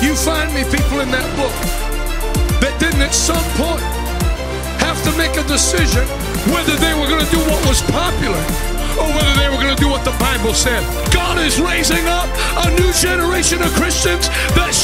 You find me people in that book that didn't at some point have to make a decision whether they were going to do what was popular or whether they were going to do what the Bible said. God is raising up a new generation of Christians that